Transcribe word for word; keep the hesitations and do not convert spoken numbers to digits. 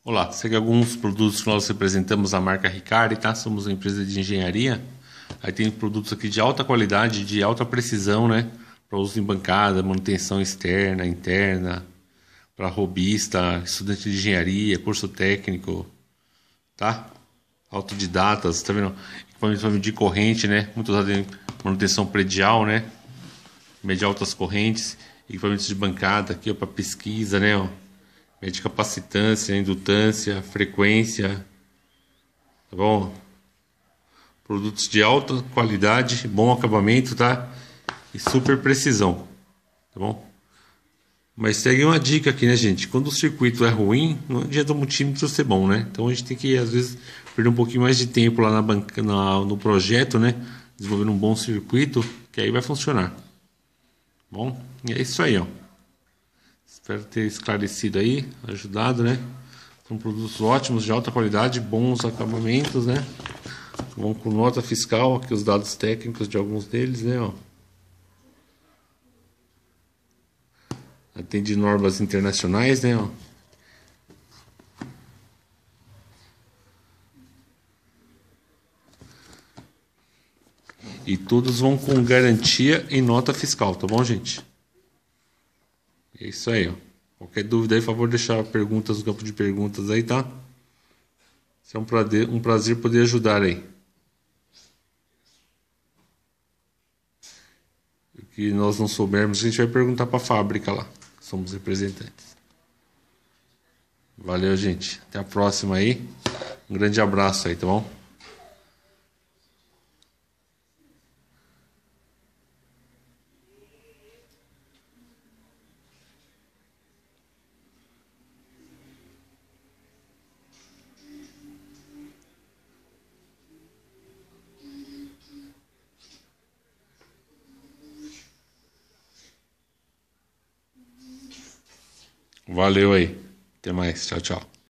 Olá, segue alguns produtos que nós representamos a marca Riccari, tá? Somos uma empresa de engenharia. Aí tem produtos aqui de alta qualidade, de alta precisão, né? Para uso em bancada, manutenção externa, interna, para robista, estudante de engenharia, curso técnico, tá? Autodidatas, tá vendo? Equipamento para medir corrente, né? Muito usado em manutenção predial, né? Medir altas correntes, equipamentos de bancada aqui, ó, para pesquisa, né? Ó. Mede capacitância, indutância, frequência, tá bom? Produtos de alta qualidade, bom acabamento, tá? E super precisão, tá bom? Mas segue uma dica aqui, né, gente? Quando o circuito é ruim, não adianta o multímetro ser bom, né? Então a gente tem que, às vezes, perder um pouquinho mais de tempo lá na banca, na, no projeto, né? Desenvolvendo um bom circuito, que aí vai funcionar. Bom, e é isso aí, ó. Espero ter esclarecido aí, ajudado, né? São produtos ótimos, de alta qualidade, bons acabamentos, né? Vão com nota fiscal, aqui os dados técnicos de alguns deles, né? Ó. Atende normas internacionais, né? Ó. E todos vão com garantia e nota fiscal, tá bom, gente? É isso aí, ó. Qualquer dúvida aí, por favor, deixar perguntas no campo de perguntas aí, tá? É um prazer, um prazer poder ajudar aí. O que nós não soubermos, a gente vai perguntar para a fábrica lá. Somos representantes. Valeu, gente. Até a próxima aí. Um grande abraço aí, tá bom? Valeu aí. Até mais. Tchau, tchau.